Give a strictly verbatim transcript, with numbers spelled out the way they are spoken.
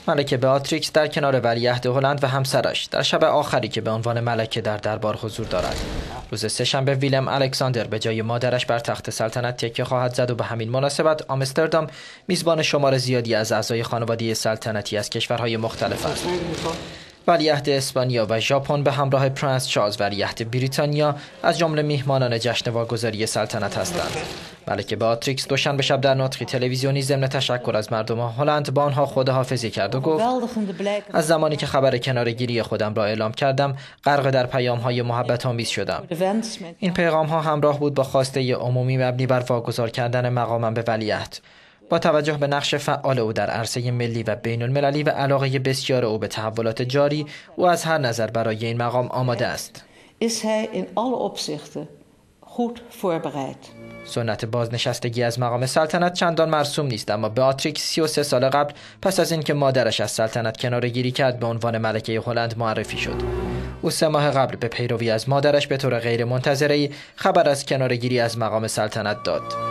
ملکه بیاتریکس در کنار ولیعهد هلند و همسرش در شب آخری که به عنوان ملکه در دربار حضور دارد. روز سه‌شنبه ویلم الکساندر به جای مادرش بر تخت سلطنت تکیه خواهد زد و به همین مناسبت آمستردام میزبان شمار زیادی از اعضای خانواده سلطنتی از کشورهای مختلف است. ولیعهد اسپانیا و ژاپن به همراه پرنس چارلز ولیعهد بریتانیا از جمله میهمانان جشن واگذاری سلطنت هستند. ملکه بیاتریکس دوشنبه شب در نطقی تلویزیونی ضمن تشکر از مردم هلند با آنها خداحافظی کرد و گفت: از زمانی که خبر کناره‌گیری خودم را اعلام کردم غرق در پیام‌های محبت‌آمیز شدم. این پیغام‌ها همراه بود با خواسته عمومی مبنی بر واگذار کردن مقامم به ولیعهد. با توجه به نقش فعال او در عرصه ملی و بین المللی و علاقه بسیار او به تحولات جاری، او از هر نظر برای این مقام آماده است. Is hij in alle opzichten goed voorbereid. سنت بازنشستگی از مقام سلطنت چندان مرسوم نیست، اما بیاتریکس سی و سه سال قبل پس از اینکه مادرش از سلطنت کناره‌گیری کرد به عنوان ملکه هلند معرفی شد. او سه ماه قبل به پیروی از مادرش به طور غیر منتظره‌ای خبر از کناره‌گیری از مقام سلطنت داد.